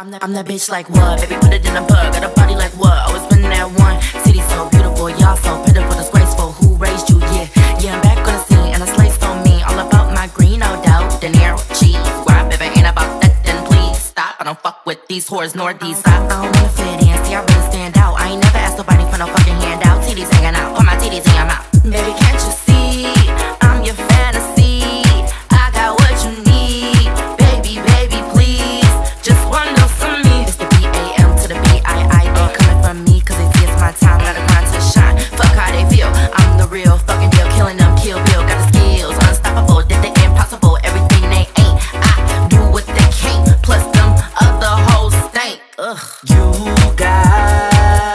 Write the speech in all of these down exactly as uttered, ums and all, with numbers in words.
I'm that, I'm that bitch like what? Baby, put it in a bug. Got a body like what? Always been that one. City so beautiful, y'all so pitiful, disgraceful. Who raised you? Yeah, yeah, I'm back on the scene and I slay so mean. All about my green, no doubt. De Niro, cheese, grab. If it ain't about that, then please stop. I don't fuck with these whores nor these I don't wanna fit in. See, I really stand out. I ain't never asked nobody for no fucking handout. Titties hanging out, put my titties in your mouth. Baby, can't you see? I'm your fantasy. I got what you need. Baby, baby, please. Just one dose of me. It's the B A M to the B I I. They coming from me cause they see it's my time. Gotta grind to shine. Fuck how they feel. I'm the real fucking deal. Killing them, kill bill. Got the skills, unstoppable. Did the impossible. Everything they ain't. I do what they can't. Plus them other hoes stink. Ugh. You got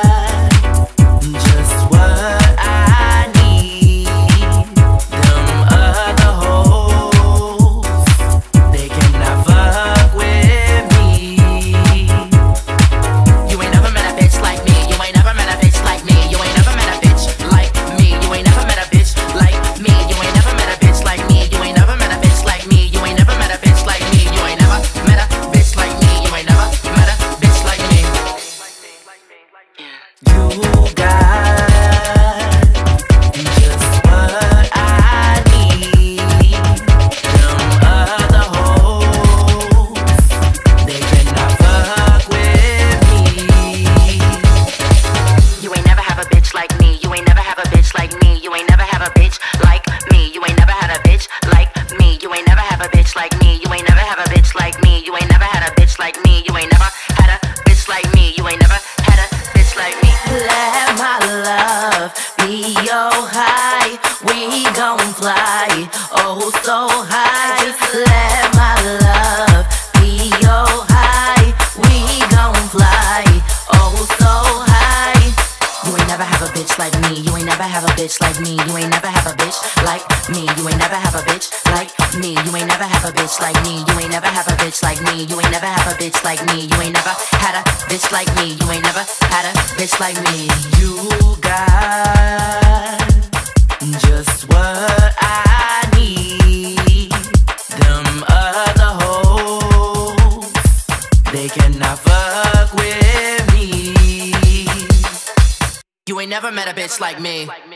just what I need. Them other hoes, they cannot fuck with me. You ain't never met a bitch like me. You ain't never met a bitch like me. You ain't never met a bitch like me. You ain't never met a bitch like me. You ain't never met a bitch like me. You ain't never met a bitch like me. You ain't never met a bitch like me. You ain't never met a bitch like me. You ain't never met a bitch like me. You got just what I need. Them other hoes, they cannot fuck with me. You ain't never have a bitch like me. You ain't never have a bitch like me. You ain't never have a bitch like me. You ain't never had a bitch like me. You ain't never have a bitch like me. You ain't never have a bitch like me. You ain't never had a bitch like me. You ain't never had a bitch like me. You ain't never had a bitch like me. Let my love be your high. We gon' fly, oh so high. Just let my love be your high. We gon' fly, oh so high. You ain't never have a bitch like me. You ain't never have a bitch like me. You ain't never have a bitch like me. You ain't never have a bitch like me. You ain't never have a bitch like me. You ain't never have a bitch like me. You ain't never have a bitch like me. You ain't never had a bitch like me. You ain't never had a bitch like me. You got just what I need. Them other hoes, they cannot fuck with me. You ain't never met a bitch like me.